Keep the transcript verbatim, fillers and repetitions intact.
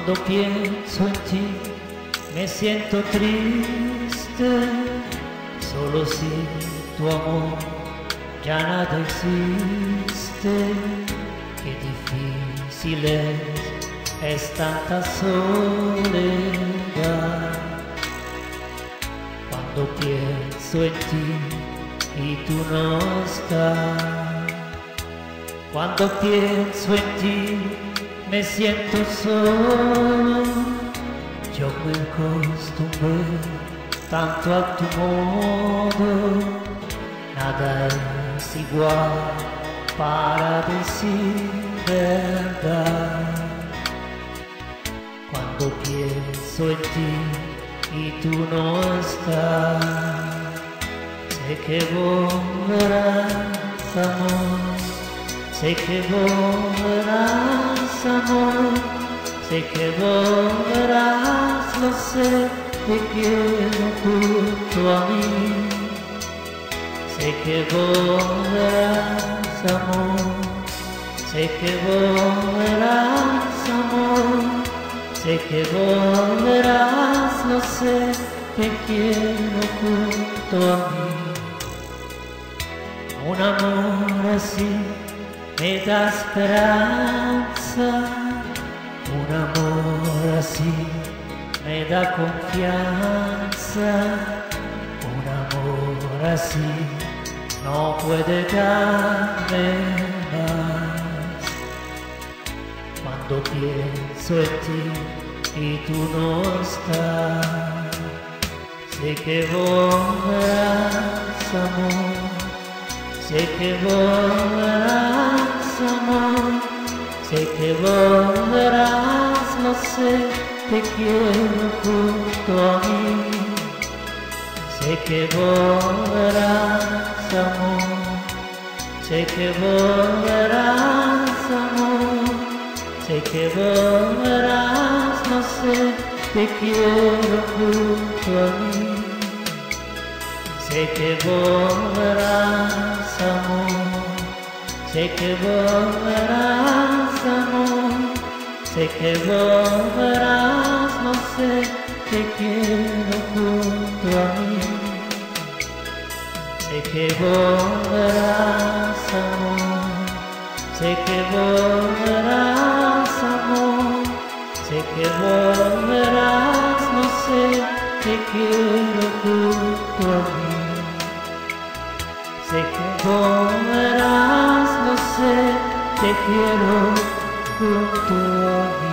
Cuando pienso en ti me siento triste, solo si tu amor ya nada existe. Qué difícil es, es tanta soledad. Cuando pienso en ti y tú no estás, cuando pienso en ti me siento solo. Yo me acostumbré tanto a tu modo, nada es igual para decir verdad. Cuando pienso en ti y tú no estás, sé que volverás, amor, sé que volverás, amor, sé que volverás, lo sé, te quiero junto a mí. Sé que volverás, amor, sé que volverás, amor, sé que volverás, lo sé, te quiero junto a mí. Un amor así me da esperanza, un amor así me da confianza, un amor así no puede darme más. Cuando pienso en ti y tú no estás, sé que volverás, amor, sé que volverás, amor, sé que volverás, lo sé, te quiero junto a mí. Sé que volverás, amor, sé que volverás, amor, sé que volverás, lo sé, te quiero junto a mí. Sé que volverás, amor, sé que volverás, amor, sé que volverás, no sé, te quiero junto a mí. Sé que volverás, amor, sé que volverás, amor, sé que volverás, no sé, te quiero junto a mí. Sé que volverás, no sé, te quiero junto a mí.